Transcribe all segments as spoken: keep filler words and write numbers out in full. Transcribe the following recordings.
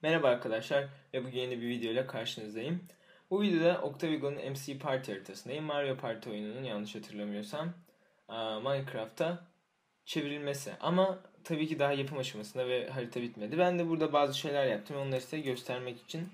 Merhaba arkadaşlar ve bugün yeni bir video ile karşınızdayım. Bu videoda Octavigo'nun M C Party haritasındayım. Mario Party oyununun yanlış hatırlamıyorsam Minecraft'a çevrilmesi. Ama tabii ki daha yapım aşamasında ve harita bitmedi. Ben de burada bazı şeyler yaptım. Onları size göstermek için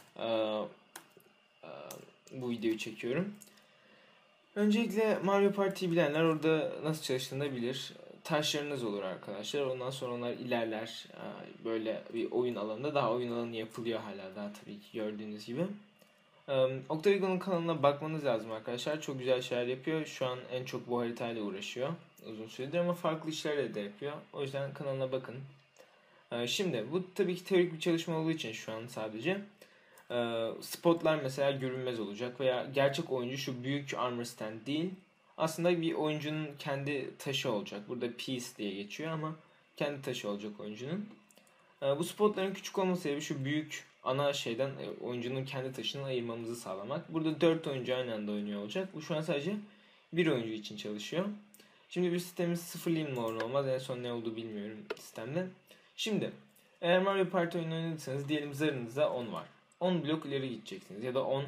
bu videoyu çekiyorum. Öncelikle Mario Party'yi bilenler orada nasıl çalıştığını da bilir. Taşlarınız olur arkadaşlar. Ondan sonra onlar ilerler. Böyle bir oyun alanında. Daha oyun alanı yapılıyor hala daha tabii ki gördüğünüz gibi. Octavigo'nun kanalına bakmanız lazım arkadaşlar. Çok güzel şeyler yapıyor. Şu an en çok bu haritayla uğraşıyor. Uzun süredir ama farklı işler de yapıyor. O yüzden kanalına bakın. Şimdi bu tabii ki teorik bir çalışma olduğu için şu an sadece. Spotlar mesela görünmez olacak veya gerçek oyuncu şu büyük armor stand değil. Aslında bir oyuncunun kendi taşı olacak. Burada piece diye geçiyor ama kendi taşı olacak oyuncunun. Bu spotların küçük olması sebebi şu büyük ana şeyden oyuncunun kendi taşını ayırmamızı sağlamak. Burada dört oyuncu aynı anda oynuyor olacak. Bu şu an sadece bir oyuncu için çalışıyor. Şimdi bir sistemimiz sıfırlayayım mı olmaz. En son ne olduğu bilmiyorum sistemde. Şimdi eğer Mario Party oyunu oynadıysanız diyelim zarınızda on var. on blok ileri gideceksiniz ya da on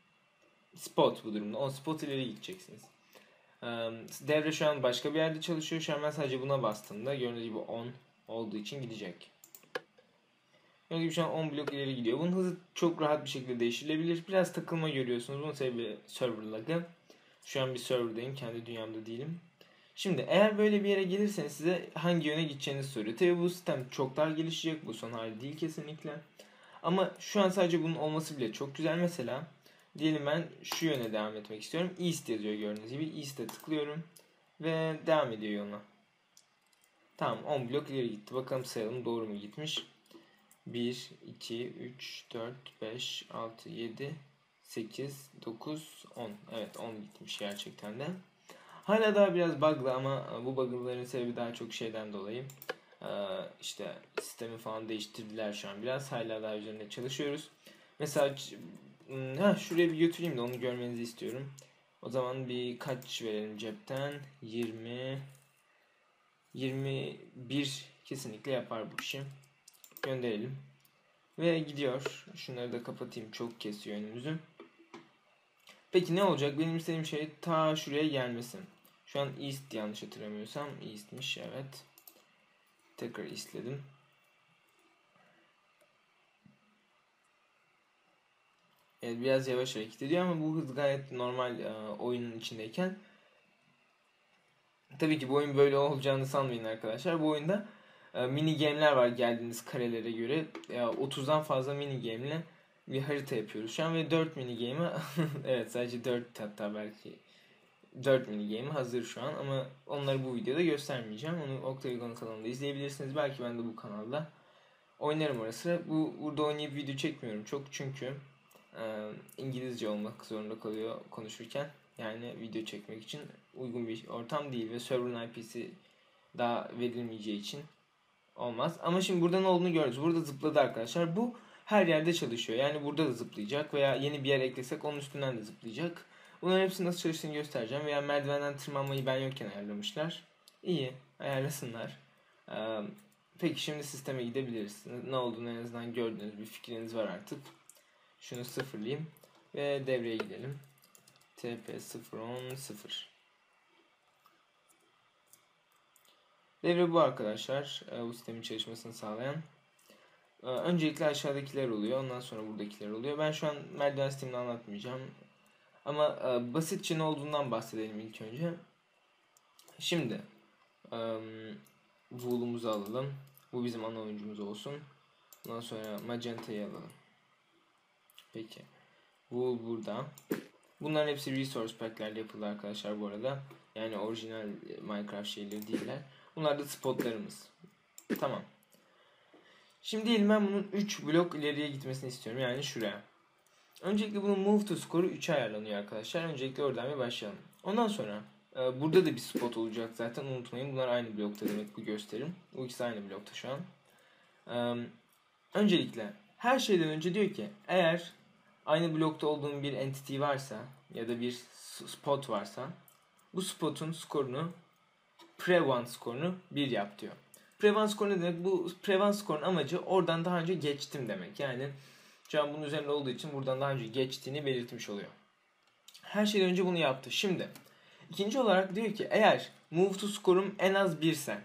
spot bu durumda. on spot ileri gideceksiniz. Devre şu an başka bir yerde çalışıyor. Şu an ben sadece buna bastığımda gördüğünüz gibi on olduğu için gidecek. Gördüğünüz gibi şu an on blok ileri gidiyor. Bunun hızı çok rahat bir şekilde değiştirilebilir. Biraz takılma görüyorsunuz. Bunun sebebi server lag'ı. Şu an bir serverdayım. Kendi dünyamda değilim. Şimdi eğer böyle bir yere gelirseniz size hangi yöne gideceğinizi soruyor. Tabi bu sistem çok daha gelişecek. Bu son hali değil kesinlikle. Ama şu an sadece bunun olması bile çok güzel. Mesela diyelim ben şu yöne devam etmek istiyorum. East yazıyor gördüğünüz gibi. East'e tıklıyorum. Ve devam ediyor yoluna. Tamam, on blok ileri gitti. Bakalım sayalım doğru mu gitmiş. bir, iki, üç, dört, beş, altı, yedi, sekiz, dokuz, on. Evet, on gitmiş gerçekten de. Hala daha biraz bug'lı ama bu bug'ların sebebi daha çok şeyden dolayı. İşte sistemi falan değiştirdiler şu an biraz. Hala daha üzerinde çalışıyoruz. Mesela ha, şuraya bir götüreyim de onu görmenizi istiyorum. O zaman bir kaç verelim cepten? yirmi yirmi bir kesinlikle yapar bu işi. Gönderelim. Ve gidiyor. Şunları da kapatayım. Çok kesiyor önümüzü. Peki ne olacak? Benim istediğim şey ta şuraya gelmesin. Şu an East yanlış hatırlamıyorsam. East'miş evet. Tekrar East'ledim. Evet, biraz yavaş hareket ediyor ama bu hız gayet normal e, oyunun içindeyken. Tabii ki bu oyun böyle olacağını sanmayın arkadaşlar. Bu oyunda e, mini game'ler var geldiğiniz karelere göre. E, otuzdan fazla mini game'le bir harita yapıyoruz şu an ve dört mini game'i evet sadece dört hatta belki dört mini game'i hazır şu an ama onları bu videoda göstermeyeceğim. Onu Octavigo'nun kanalında izleyebilirsiniz. Belki ben de bu kanalda oynarım orası. Bu burada oynayıp video çekmiyorum çok çünkü e, İngilizce olmak zorunda kalıyor konuşurken. Yani video çekmek için uygun bir ortam değil ve server'ın I P'si daha verilmeyeceği için olmaz. Ama şimdi burada ne olduğunu gördünüz. Burada zıpladı arkadaşlar. Bu her yerde çalışıyor. Yani burada da zıplayacak veya yeni bir yer eklesek onun üstünden de zıplayacak. Bunların hepsinin nasıl çalıştığını göstereceğim. Veya merdivenden tırmanmayı ben yokken ayarlamışlar. İyi, ayarlasınlar. Ee, peki şimdi sisteme gidebiliriz. Ne olduğunu en azından gördüğünüz bir fikriniz var artık. Şunu sıfırlayayım ve devreye gidelim. T P sıfır on sıfır. Devre bu arkadaşlar. Bu sistemin çalışmasını sağlayan. Öncelikle aşağıdakiler oluyor. Ondan sonra buradakiler oluyor. Ben şu an merdiven sistemini anlatmayacağım. Ama basitçe ne olduğundan bahsedelim ilk önce. Şimdi Wool'umuzu alalım. Bu bizim ana oyuncumuz olsun. Ondan sonra Magenta'yı alalım. Peki. Wool burada. Bunların hepsi resource pack'lerle yapıldı arkadaşlar bu arada. Yani orijinal Minecraft şeyleri değiller. Bunlar da spotlarımız. Tamam. Şimdi diyelim ben bunun üç blok ileriye gitmesini istiyorum. Yani şuraya. Öncelikle bunun move to score'u üçe ayarlanıyor arkadaşlar. Öncelikle oradan bir başlayalım. Ondan sonra e, burada da bir spot olacak zaten unutmayın. Bunlar aynı blokta demek bu gösterim. Bu ikisi aynı blokta şu an. E, öncelikle her şeyden önce diyor ki eğer aynı blokta olduğum bir entity varsa ya da bir spot varsa bu spotun skorunu pre one skorunu bir yap diyor. Prevent score ne demek? Bu prevent score'un amacı oradan daha önce geçtim demek. Yani şu an bunun üzerinde olduğu için buradan daha önce geçtiğini belirtmiş oluyor. Her şeyden önce bunu yaptı. Şimdi ikinci olarak diyor ki eğer move to score'um en az bir ise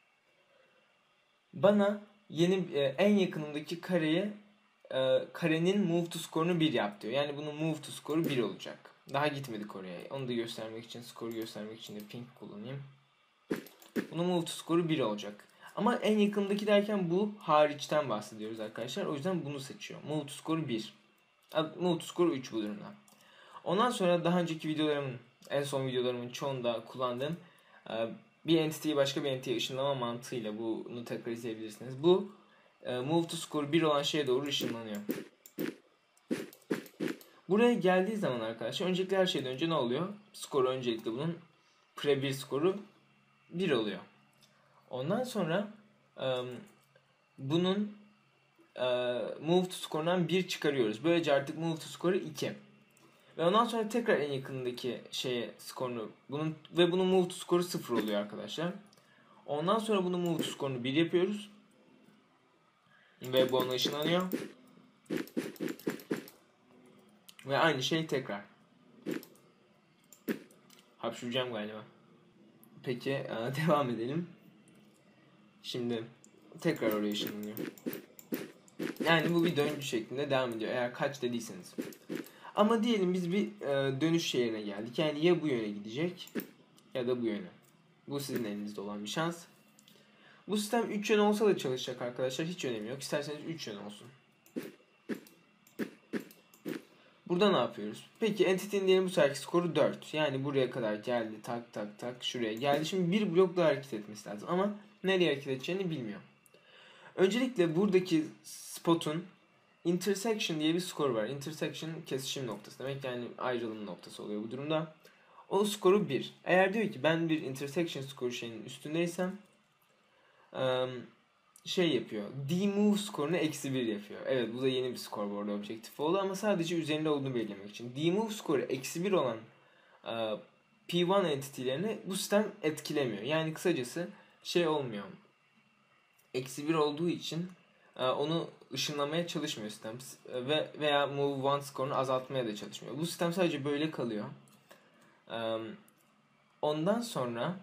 bana yeni en yakınımdaki kareye karenin move to score'unu bir yap diyor. Yani bunun move to score'u bir olacak. Daha gitmedik oraya. Onu da göstermek için, skoru göstermek için de pink kullanayım. Bunun move to score'u bir olacak. Ama en yakındaki derken bu hariçten bahsediyoruz arkadaşlar. O yüzden bunu seçiyor. Move to score'u bir. Move to score'u üç bu durumda. Ondan sonra daha önceki videolarımın, en son videolarımın çoğunda kullandığım bir entity'yi başka bir entity'ye ışınlama mantığıyla bunu tekrar izleyebilirsiniz. Bu move to score bir olan şeye doğru ışınlanıyor. Buraya geldiği zaman arkadaşlar öncelikle her şeyden önce ne oluyor? Skoru öncelikle bunun pre bir skoru bir oluyor. Ondan sonra bunun move to score'dan bir çıkarıyoruz. Böylece artık move to score'u iki. Ve ondan sonra tekrar en yakındaki şeye skorunu bunun ve bunun move to score'u sıfır oluyor arkadaşlar. Ondan sonra bunun move to score'unu bir yapıyoruz. Ve bu ona ışınlanıyor. Ve aynı şey tekrar. Hapşuracağım galiba. Peki devam edelim. Şimdi tekrar oraya ışınlanıyor. Yani bu bir döngü şeklinde devam ediyor. Eğer kaç dediyseniz. Ama diyelim biz bir dönüş yerine geldik. Yani ya bu yöne gidecek ya da bu yöne. Bu sizin elinizde olan bir şans. Bu sistem üç yön olsa da çalışacak arkadaşlar. Hiç önemi yok. İsterseniz üç yön olsun. Burada ne yapıyoruz? Peki entity'nin diyelim bu seferki skoru dört. Yani buraya kadar geldi. Tak tak tak şuraya geldi. Şimdi bir blok daha hareket etmesi lazım. Ama nereye hareket edeceğini bilmiyor. Öncelikle buradaki spotun intersection diye bir skor var. Intersection kesişim noktası demek. Yani ayrılım noktası oluyor bu durumda. O skoru bir. Eğer diyor ki ben bir intersection skoru şeyinin üstündeysem şey yapıyor. D-move skorunu eksi bir yapıyor. Evet bu da yeni bir skor bu arada objektif oldu ama sadece üzerinde olduğunu belirlemek için. D-move skoru eksi bir olan P bir entity'lerini bu sistem etkilemiyor. Yani kısacası şey olmuyor. Eksi bir olduğu için onu ışınlamaya çalışmıyor sistem. Ve veya move one skorunu azaltmaya da çalışmıyor. Bu sistem sadece böyle kalıyor. Ondan sonra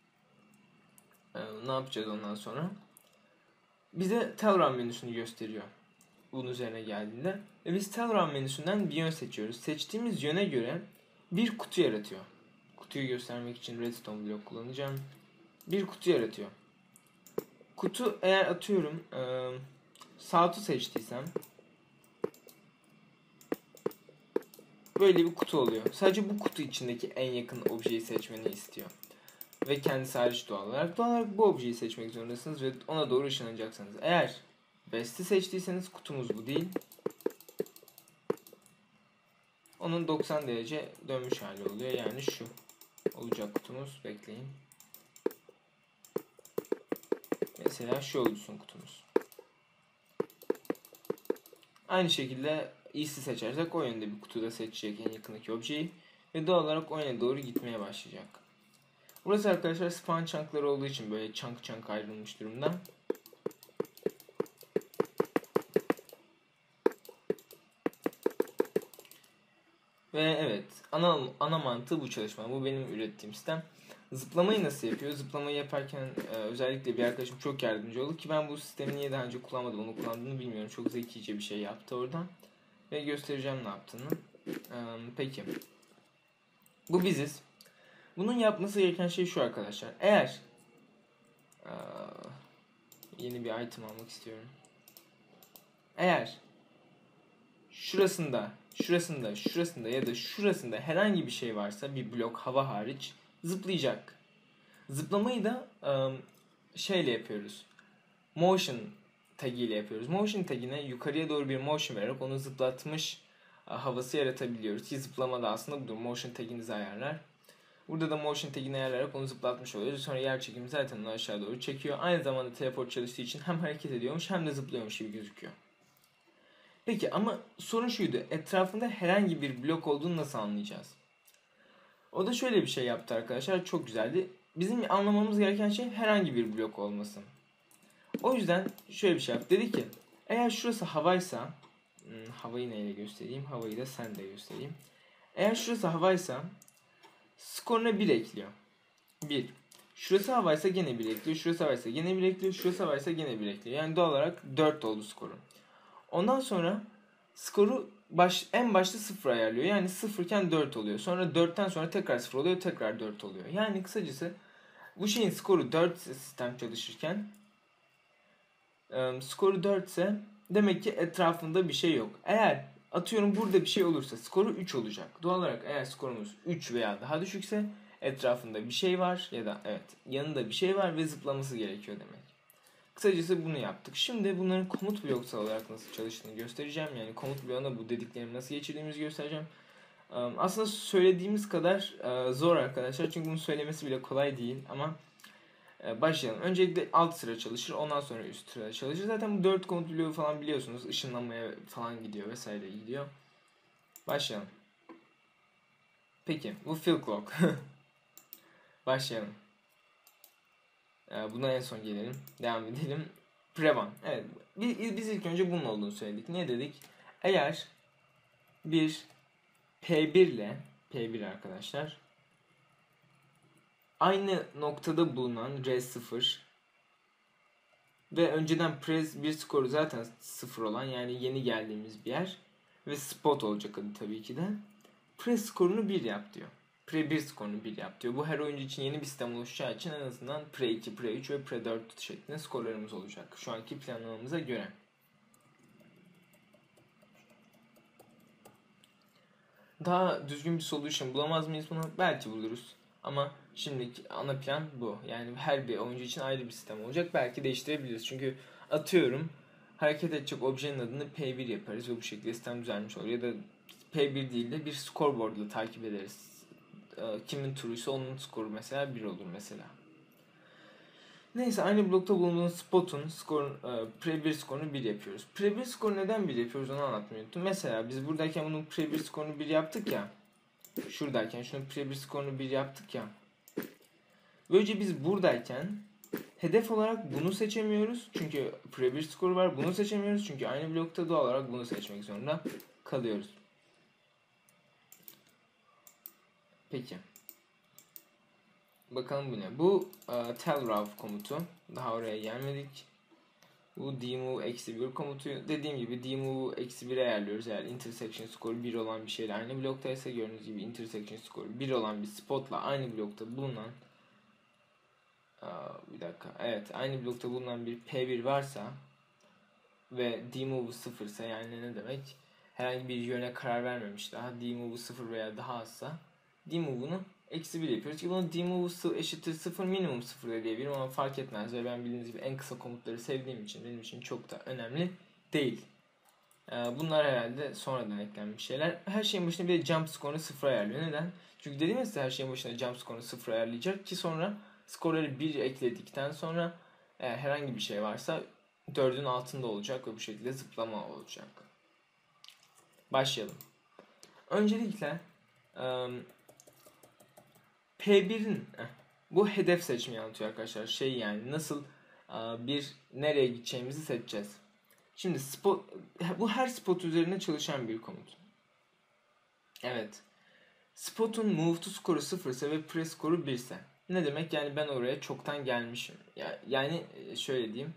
ne yapacağız ondan sonra? Bize Telrun menüsünü gösteriyor. Bunun üzerine geldiğinde. Ve biz Telrun menüsünden bir yön seçiyoruz. Seçtiğimiz yöne göre bir kutu yaratıyor. Kutuyu göstermek için redstone blok kullanacağım. Bir kutu yaratıyor. Kutu eğer atıyorum South'u seçtiysem böyle bir kutu oluyor. Sadece bu kutu içindeki en yakın objeyi seçmeni istiyor. Ve kendisi hariç doğal olarak. Doğal olarak bu objeyi seçmek zorundasınız ve ona doğru ışınlanacaksınız. Eğer West'i seçtiyseniz kutumuz bu değil. Onun doksan derece dönmüş hali oluyor. Yani şu olacak kutumuz. Bekleyin. Mesela şu olsun kutumuz. Aynı şekilde East'i seçersek o yönde bir kutuda seçecek en yakındaki objeyi. Ve doğal olarak o yöne doğru gitmeye başlayacak. Burası arkadaşlar spawn chunk'ları olduğu için böyle chunk chunk ayrılmış durumda. Ve evet ana, ana mantığı bu çalışma. Bu benim ürettiğim sistem. Zıplamayı nasıl yapıyor? Zıplamayı yaparken e, özellikle bir arkadaşım çok yardımcı oldu ki ben bu sistemi niye daha önce kullanmadım, onu kullandığını bilmiyorum. Çok zekice bir şey yaptı oradan. Ve göstereceğim ne yaptığını. E, peki. Bu biziz. Bunun yapması gereken şey şu arkadaşlar. Eğer e, yeni bir item almak istiyorum. Eğer şurasında, şurasında, şurasında ya da şurasında herhangi bir şey varsa bir blok hava hariç zıplayacak. Zıplamayı da um, şeyle yapıyoruz. Motion tagiyle yapıyoruz. Motion tagine yukarıya doğru bir motion vererek onu zıplatmış uh, havası yaratabiliyoruz. Ki zıplama da aslında budur. Motion taginizi ayarlar. Burada da motion tagini ayarlayarak onu zıplatmış oluyoruz. Sonra yer çekimi zaten onu aşağı doğru çekiyor. Aynı zamanda teleport çalıştığı için hem hareket ediyormuş hem de zıplıyormuş gibi gözüküyor. Peki ama sorun şuydu. Etrafında herhangi bir blok olduğunu nasıl anlayacağız? O da şöyle bir şey yaptı arkadaşlar. Çok güzeldi. Bizim anlamamız gereken şey herhangi bir blok olması. O yüzden şöyle bir şey yaptı. Dedi ki eğer şurası havaysa, hmm, havayı neyle göstereyim? Havayı da sen de göstereyim. Eğer şurası havaysa skoruna bir ekliyor. bir. Şurası havaysa gene bir ekliyor. Şurası havaysa gene bir ekliyor. Şurası havaysa gene bir ekliyor. Yani doğal olarak dört oldu skoru. Ondan sonra skoru baş, en başta sıfır ayarlıyor. Yani sıfır iken dört oluyor. Sonra dörtten sonra tekrar sıfır oluyor. Tekrar dört oluyor. Yani kısacası bu şeyin skoru dört ise sistem çalışırken e, skoru dört ise demek ki etrafında bir şey yok. Eğer atıyorum burada bir şey olursa skoru üç olacak. Doğal olarak eğer skorumuz üç veya daha düşükse etrafında bir şey var ya da evet yanında bir şey var ve zıplaması gerekiyor demek. Kısacası bunu yaptık. Şimdi bunların komut bloksal olarak nasıl çalıştığını göstereceğim. Yani komut bloğuna bu dediklerimi nasıl geçirdiğimizi göstereceğim. Aslında söylediğimiz kadar zor arkadaşlar. Çünkü bunu söylemesi bile kolay değil. Ama başlayalım. Öncelikle alt sıra çalışır. Ondan sonra üst sıra çalışır. Zaten bu dört komut bloğu falan biliyorsunuz. Işınlanmaya falan gidiyor vesaire gidiyor. Başlayalım. Peki bu fill clock. Başlayalım. Buna en son gelelim. Devam edelim. Prevan. Evet. Biz ilk önce bunun olduğunu söyledik. Ne dedik? Eğer bir P bir ile P bir arkadaşlar aynı noktada bulunan R sıfır ve önceden Pre bir skoru zaten sıfır olan yani yeni geldiğimiz bir yer ve spot olacak adı tabii ki de. Pre skorunu bir yap diyor. Pre bir skorunu bir yap diyor. Bu her oyuncu için yeni bir sistem oluşacağı için en azından Pre iki, Pre üç ve Pre dört şeklinde skorlarımız olacak. Şu anki planlamamıza göre. Daha düzgün bir solution bulamaz mıyız bunu? Belki buluruz. Ama şimdiki ana plan bu. Yani her bir oyuncu için ayrı bir sistem olacak. Belki değiştirebiliriz. Çünkü atıyorum hareket edecek objenin adını P bir yaparız ve bu şekilde sistem düzelmiş olur. Ya da P bir değil de bir scoreboard ile takip ederiz. Kimin turuysa onun skoru mesela bir olur mesela. Neyse aynı blokta bulunduğun spotun skor, pre bir skorunu bir yapıyoruz. Pre bir skoru neden bir yapıyoruz onu anlatmayı unuttum. Mesela biz buradayken bunun pre bir skorunu bir yaptık ya. Şuradayken şunun pre bir skorunu bir yaptık ya. Böylece biz buradayken hedef olarak bunu seçemiyoruz. Çünkü pre bir skoru var. Bunu seçemiyoruz. Çünkü aynı blokta doğal olarak bunu seçmek zorunda kalıyoruz. Peki. Bakalım bu ne? Bu uh, tell raw komutu. Daha oraya gelmedik. Bu dmove eksi bir komutu. Dediğim gibi dmove eksi bir ayarlıyoruz. Eğer intersection skoru bir olan bir şeyle aynı bloktaysa gördüğünüz gibi intersection skoru bir olan bir spotla aynı blokta bulunan uh, bir dakika. Evet, aynı blokta bulunan bir P bir varsa ve dmove sıfır ise yani ne demek? Herhangi bir yöne karar vermemiş daha. Dmove sıfır veya daha azsa dmove'unu eksi bir yapıyoruz ki bunu dmove eşittir sıfır minimum sıfır da diyebilirim ama fark etmez ve ben bildiğiniz gibi en kısa komutları sevdiğim için benim için çok da önemli değil. Bunlar herhalde sonradan eklenmiş şeyler. Her şeyin başına bir de jump skorunu sıfır ayarlıyor. Neden? Çünkü dediğim size her şeyin başına jump skorunu sıfır ayarlayacak ki sonra skorları bir ekledikten sonra eğer herhangi bir şey varsa dördün altında olacak ve bu şekilde zıplama olacak. Başlayalım. Öncelikle P bir'in bu hedef seçmeyi anlatıyor arkadaşlar. Şey yani nasıl bir nereye gideceğimizi seçeceğiz. Şimdi spot, bu her spot üzerine çalışan bir komut. Evet. Spot'un move to skoru sıfır ise ve pre skoru bir ise. Ne demek? Yani ben oraya çoktan gelmişim. Yani şöyle diyeyim.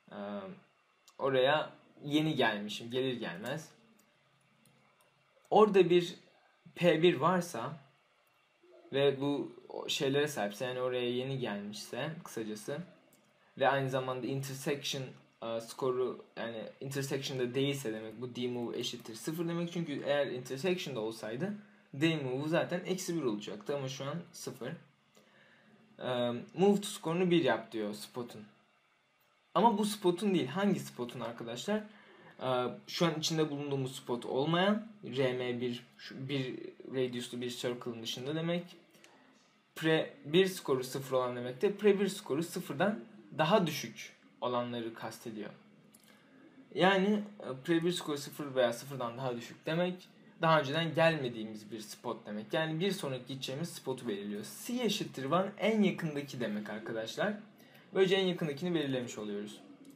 Oraya yeni gelmişim. Gelir gelmez. Orada bir P bir varsa ve bu şeylere sahipse yani oraya yeni gelmişse kısacası ve aynı zamanda intersection uh, skoru yani intersection'da değilse demek bu dmove eşittir sıfır demek çünkü eğer intersection'da olsaydı dmove zaten eksi bir olacaktı ama şu an sıfır. Uh, move to skorunu bir yap diyor spot'un. Ama bu spot'un değil. Hangi spot'un arkadaşlar? Uh, şu an içinde bulunduğumuz spot olmayan R M bir bir radius'lu bir circle'ın dışında demek. Pre bir skoru sıfır olan demek de pre bir skoru sıfırdan daha düşük olanları kastediyor. Yani pre bir skoru sıfır veya sıfırdan daha düşük demek daha önceden gelmediğimiz bir spot demek. Yani bir sonraki gideceğimiz spotu belirliyor. C eşittir one en yakındaki demek arkadaşlar. Böylece en yakındakini belirlemiş oluyoruz.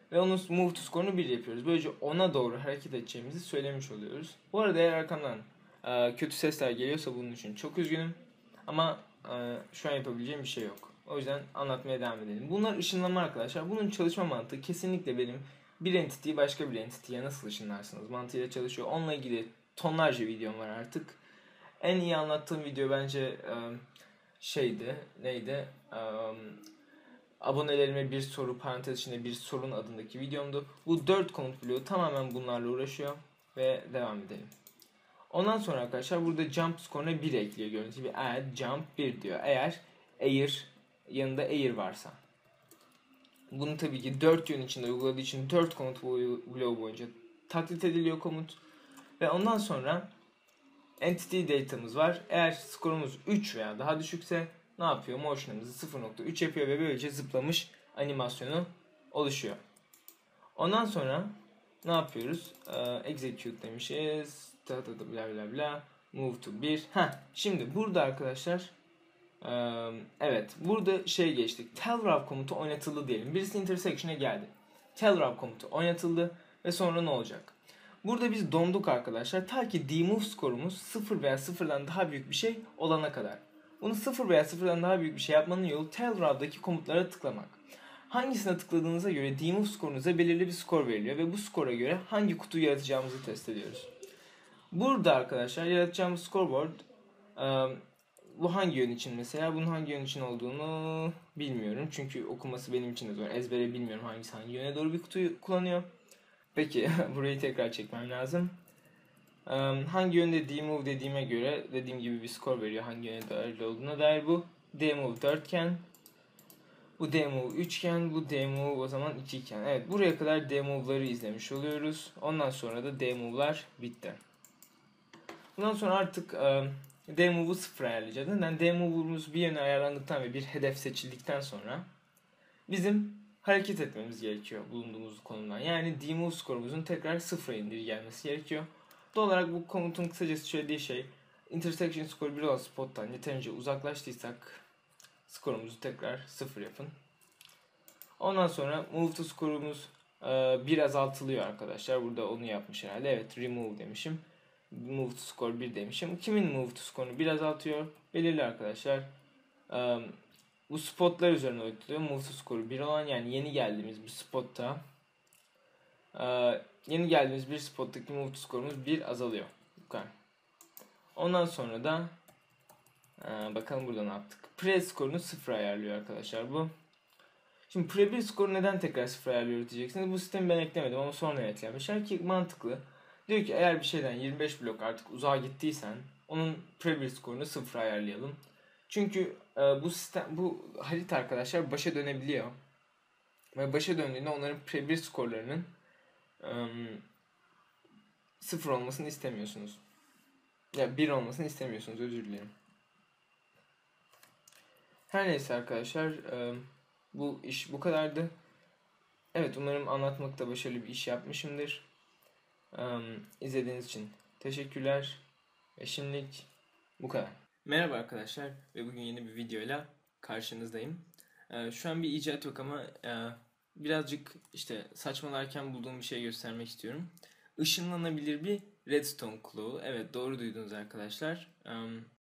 Ve onun move to score'unu bir yapıyoruz. Böylece ona doğru hareket edeceğimizi söylemiş oluyoruz. Bu arada eğer arkamdan e, kötü sesler geliyorsa bunun için çok üzgünüm. Ama e, şu an yapabileceğim bir şey yok. O yüzden anlatmaya devam edelim. Bunlar ışınlama arkadaşlar. Bunun çalışma mantığı kesinlikle benim bir entity'yi başka bir entity'ye nasıl ışınlarsınız mantığıyla çalışıyor. Onunla ilgili tonlarca videom var artık. En iyi anlattığım video bence e, şeydi, neydi? E, abonelerime bir soru, parantez içinde bir sorun adındaki videomdu. Bu dört komut bloğu tamamen bunlarla uğraşıyor ve devam edelim. Ondan sonra arkadaşlar burada jump score'una bir ekliyor gördüğünüz gibi. Add jump bir diyor. Eğer air yanında air varsa. Bunu tabii ki dört yön içinde uyguladığı için dört komut bloğu boyunca taklit ediliyor komut. Ve ondan sonra entity data'mız var. Eğer skorumuz üç veya daha düşükse ne yapıyor? Motion'ımızı sıfır nokta üç yapıyor ve böylece zıplamış animasyonu oluşuyor. Ondan sonra ne yapıyoruz? Ee, execute demişiz. Ta ta ta bla bla bla. Move to bir. Heh, şimdi burada arkadaşlar ee, evet burada şey geçtik. Tellraw komutu oynatıldı diyelim. Birisi intersection'a geldi. Tellraw komutu oynatıldı ve sonra ne olacak? Burada biz donduk arkadaşlar. Ta ki demove skorumuz sıfır veya sıfırdan daha büyük bir şey olana kadar. Bunu sıfır veya sıfırdan daha büyük bir şey yapmanın yolu tellraw'daki komutlara tıklamak. Hangisine tıkladığınıza göre demove skorunuza belirli bir skor veriliyor ve bu skora göre hangi kutuyu yaratacağımızı test ediyoruz. Burada arkadaşlar yaratacağımız scoreboard ıı, bu hangi yön için mesela? Bunun hangi yön için olduğunu bilmiyorum. Çünkü okuması benim için de zor. Ezbere bilmiyorum hangisi hangi yöne doğru bir kutuyu kullanıyor. Peki burayı tekrar çekmem lazım. Um, hangi yönde demove dediğime göre dediğim gibi bir skor veriyor. Hangi yöne dair olduğuna dair bu. Demove dörtgen. Bu demove üçgen. Bu demove o zaman iki iken. Evet buraya kadar demove'ları izlemiş oluyoruz. Ondan sonra da demove'lar bitti. Bundan sonra artık um, demove'u sıfır ayarlayacağız. Neden? Demove'umuz bir yöne ayarlandıktan ve bir hedef seçildikten sonra bizim hareket etmemiz gerekiyor bulunduğumuz konumdan. Yani demove skorumuzun tekrar sıfıra indirgenmesi gerekiyor. Doğal olarak bu komutun kısacası söylediği şey intersection skoru bir olan spottan yeterince uzaklaştıysak skorumuzu tekrar sıfır yapın. Ondan sonra move to skorumuz e, bir azaltılıyor arkadaşlar. Burada onu yapmış herhalde. Evet remove demişim. Move to score bir demişim. Kimin move to skorunu bir azaltıyor? Belirli arkadaşlar. E, bu spotlar üzerine oynatılıyor. Move to score bir olan yani yeni geldiğimiz bir spotta e, yeni geldiğimiz bir spottaki move to skorumuz bir azalıyor. Bu kadar. Ondan sonra da e, bakalım burada ne yaptık. Pre skorunu sıfır ayarlıyor arkadaşlar bu. Şimdi pre bir skoru neden tekrar sıfır ayarlıyor diyeceksiniz. Bu sistemi ben eklemedim ama sonra eklenmişler ki mantıklı. Diyor ki eğer bir şeyden yirmi beş blok artık uzağa gittiysen onun pre bir skorunu sıfır ayarlayalım. Çünkü e, bu sistem bu harita arkadaşlar başa dönebiliyor. Ve başa döndüğünde onların pre bir skorlarının e, sıfır olmasını istemiyorsunuz. Ya bir olmasını istemiyorsunuz, özür dilerim. Her neyse arkadaşlar e, bu iş bu kadardı. Evet umarım anlatmakta başarılı bir iş yapmışımdır. E, izlediğiniz için teşekkürler. Ve şimdilik bu kadar. Merhaba arkadaşlar ve bugün yeni bir videoyla karşınızdayım. E, şu an bir icat yok ama e, birazcık işte saçmalarken bulduğum bir şey göstermek istiyorum. Işınlanabilir bir redstone claw. Evet doğru duydunuz arkadaşlar. Um,